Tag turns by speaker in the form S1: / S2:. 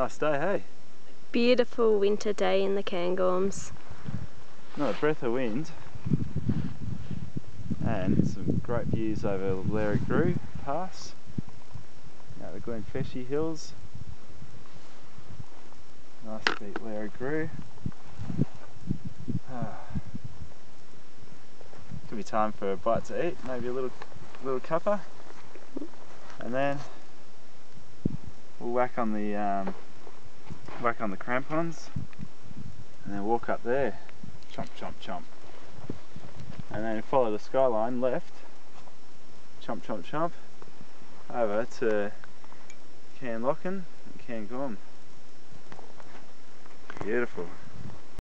S1: Nice day, hey?
S2: Beautiful winter day in the Cairngorms.
S1: Not a breath of wind. And some great views over Lairig Ghru Pass. Out the Glenfeshie Hills. Nice to beat Lairig Ghru. Could be time for a bite to eat, maybe a little cuppa. And then we'll whack on the crampons and then walk up there, chomp chomp chomp, and then follow the skyline left, chomp chomp chomp, over to Cairn and Cairngorm. Beautiful.